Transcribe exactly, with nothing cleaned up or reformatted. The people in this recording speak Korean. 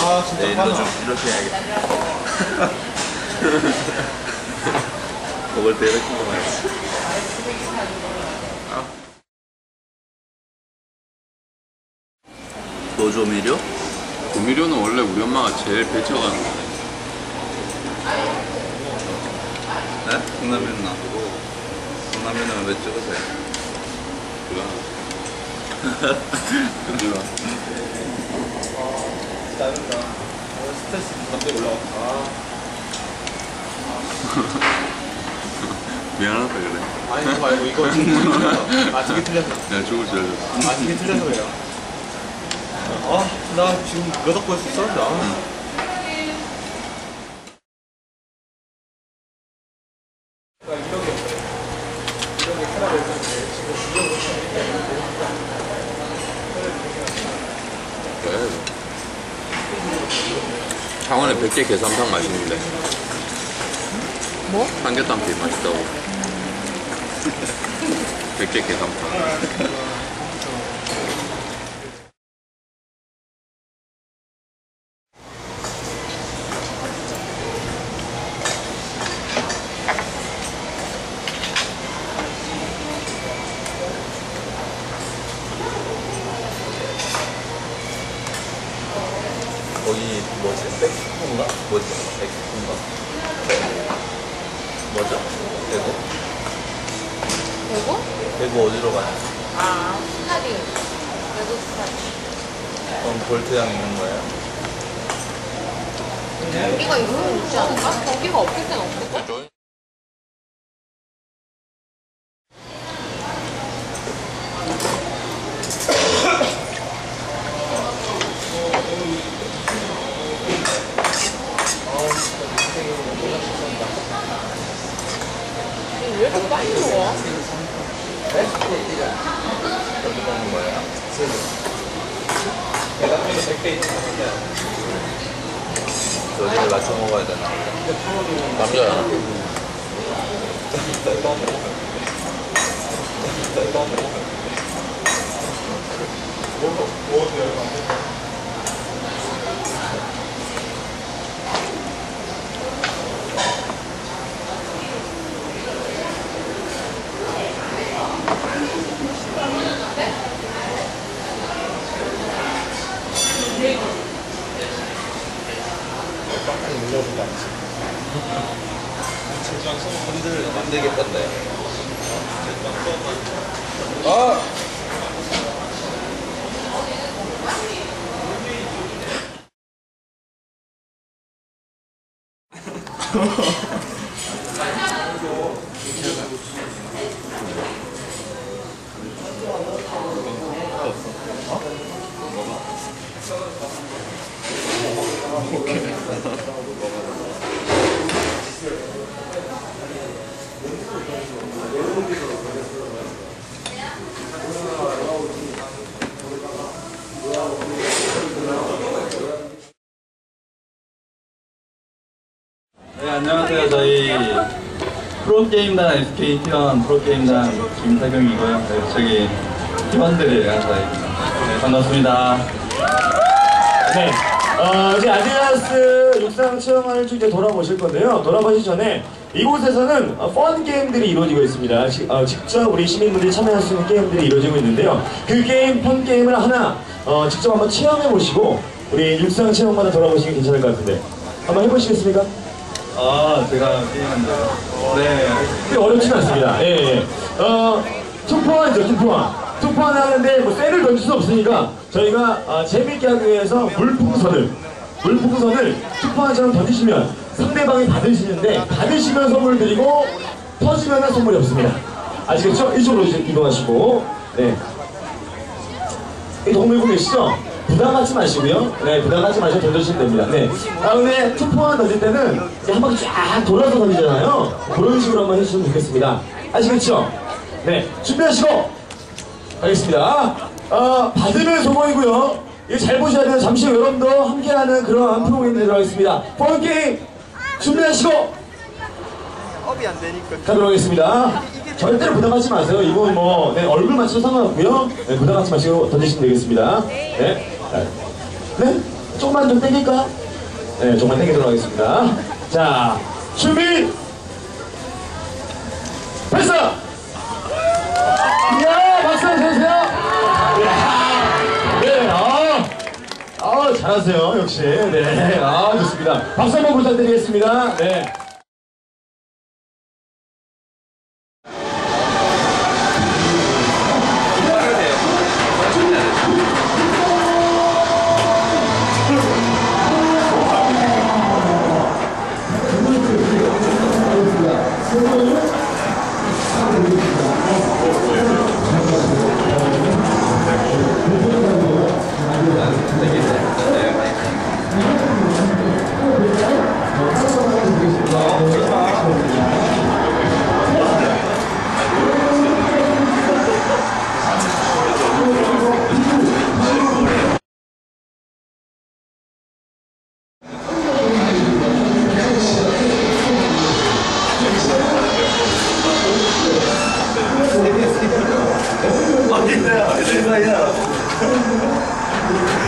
아, 진짜 내일도 좀 이렇게 해야겠다. 먹을 때 이렇게 먹어야지. 아. 노조미료? 조미료는 원래 우리 엄마가 제일 배쳐가는 거야. 네? 콩라면 놔두고 콩라면은 왜 찍으세요? 그거 그거 짜증나. 스트레스 갑자기 올라왔다. 미안하다 그래. 아니, 그거 말고 이거 지금 틀려서. 아, 저게 틀려서. 내가 죽을 줄 알았어. 아, 저게 틀려서 그래요. 아, 나 지금 몇 억 벌써 썼는데. 아. 그래. 창원에 백 개 계산탕 맛있는데. 뭐? 삼계탕 되게 맛있다고. 백 개 계산탕. 거기 뭐지? 백스콘가? 뭐지? 백스콘가? 뭐죠? 대구? 대구? 대구 어디로 가냐? 아, 스타디. 대구 스타디. 그럼 볼트장 있는 거예요? 경기가 있으면 있지 않을까? 경기가 없을 땐 없을까? 왜 이렇게 빨리 먹어? 여기 먹는 거예요? 내가 통에서 백 개 있는 것 같은데. 여기를 맞춰 먹어야 되나? 남자야. 빵빵이 눌러준다. 제빵 소 손들을 만들겠던데. 제빵 소만. 아! 네, 안녕하세요. 저희 프로게임단 에스케이 티원 프로게임단 김태경이고요. 네, 저기 팀원들의 강사입니다. 네, 반갑습니다. 네, 어, 이제 아디다스 육상 체험관을 쭉 이제 돌아보실 건데요. 돌아보시기 전에 이곳에서는 어, 펀 게임들이 이루어지고 있습니다. 지, 어, 직접 우리 시민분들이 참여할 수 있는 게임들이 이루어지고 있는데요. 그 게임, 펀 게임을 하나 어, 직접 한번 체험해 보시고 우리 육상 체험관을 돌아보시면 괜찮을 것 같은데 한번 해보시겠습니까? 아, 제가 게임한데요. 네. 꽤 어렵지는 않습니다. 예, 예. 어, 투포환이죠, 투포환. 투포환 하는데 뭐 쇠를 던질 수 없으니까 저희가 어, 재밌게 하기 위해서 물풍선을 물풍선을 투포환처럼 던지시면 상대방이 받으시는데 받으시면 선물 드리고 터지면 선물이 없습니다. 아시겠죠? 이쪽으로 이제 이동하시고 네. 이 동물분 계시죠? 부담하지 마시고요. 네, 부담하지 마시고 던져주시면 됩니다. 네. 다음에 투포환 던질 때는 이제 한 바퀴 쫙 돌아서 던지잖아요. 그런 식으로 한번 해주시면 좋겠습니다. 아시겠죠? 네, 준비하시고 가겠습니다. 어, 받으면 소모이고요. 이거 잘 보셔야 돼요. 잠시 후 여러분도 함께하는 그런 프로그램이 들어가겠습니다. 펀게임 준비하시고 업이 안 되니까. 가도록 하겠습니다. 절대로 부담하지 마세요. 이건 뭐 네, 얼굴 맞춰도 상관없고요. 네, 부담하지 마시고 던지시면 되겠습니다. 네. 네. 조금만 좀 땡길까? 네, 조금만 땡기도록 하겠습니다. 자, 준비! 패스! 이야, 박수 한번 주세요. 네, 아, 아, 잘하세요, 역시. 네, 아, 좋습니다. 박수 한번 부탁드리겠습니다. 네. 아니야, 아니야.